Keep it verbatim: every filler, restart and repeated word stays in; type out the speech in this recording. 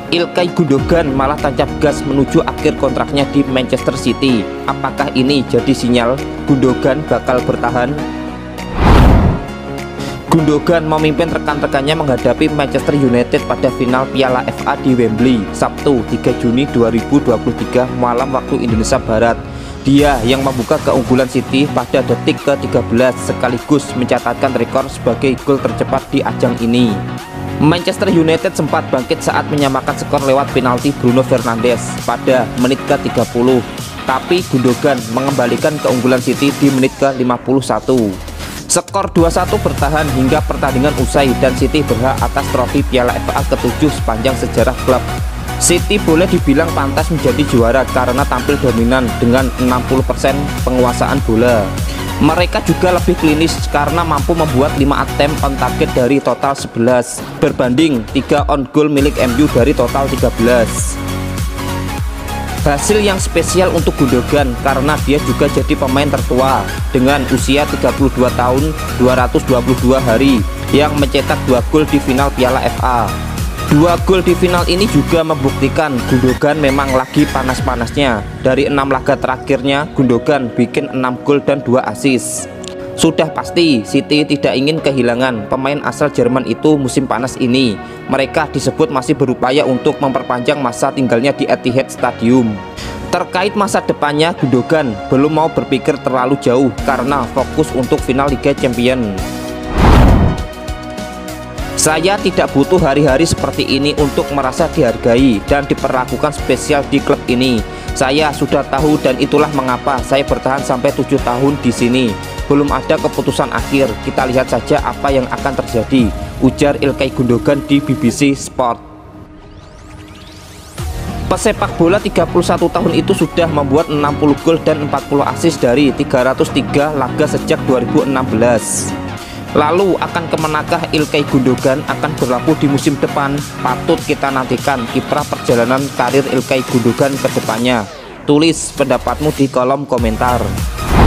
Ilkay Gundogan malah tancap gas menuju akhir kontraknya di Manchester City. Apakah ini jadi sinyal Gundogan bakal bertahan? Gundogan memimpin rekan-rekannya menghadapi Manchester United pada final Piala F A di Wembley, Sabtu tiga Juni dua ribu dua puluh tiga malam waktu Indonesia Barat. Dia yang membuka keunggulan City pada detik ke tiga belas sekaligus mencatatkan rekor sebagai gol tercepat di ajang ini. Manchester United sempat bangkit saat menyamakan skor lewat penalti Bruno Fernandes pada menit ke tiga puluh, tapi Gundogan mengembalikan keunggulan City di menit ke lima puluh satu. Skor dua satu bertahan hingga pertandingan usai dan City berhak atas trofi Piala F A ketujuh sepanjang sejarah klub. City boleh dibilang pantas menjadi juara karena tampil dominan dengan enam puluh persen penguasaan bola. Mereka juga lebih klinis karena mampu membuat lima attempt on target dari total sebelas berbanding tiga on goal milik M U dari total tiga belas. Hasil yang spesial untuk Gundogan karena dia juga jadi pemain tertua dengan usia tiga puluh dua tahun dua ratus dua puluh dua hari yang mencetak dua gol di final Piala F A. Dua gol di final ini juga membuktikan Gundogan memang lagi panas-panasnya. Dari enam laga terakhirnya, Gundogan bikin enam gol dan dua assist. Sudah pasti City tidak ingin kehilangan pemain asal Jerman itu musim panas ini. Mereka disebut masih berupaya untuk memperpanjang masa tinggalnya di Etihad Stadium. Terkait masa depannya, Gundogan belum mau berpikir terlalu jauh karena fokus untuk final Liga Champions. Saya tidak butuh hari-hari seperti ini untuk merasa dihargai dan diperlakukan spesial di klub ini. Saya sudah tahu dan itulah mengapa saya bertahan sampai tujuh tahun di sini. Belum ada keputusan akhir, kita lihat saja apa yang akan terjadi, ujar Ilkay Gundogan di B B C Sport. Pesepak bola tiga puluh satu tahun itu sudah membuat enam puluh gol dan empat puluh assist dari tiga ratus tiga laga sejak dua ribu enam belas. Lalu akan kemanakah Ilkay Gundogan akan berlabuh di musim depan? Patut kita nantikan kiprah perjalanan karir Ilkay Gundogan ke depannya. Tulis pendapatmu di kolom komentar.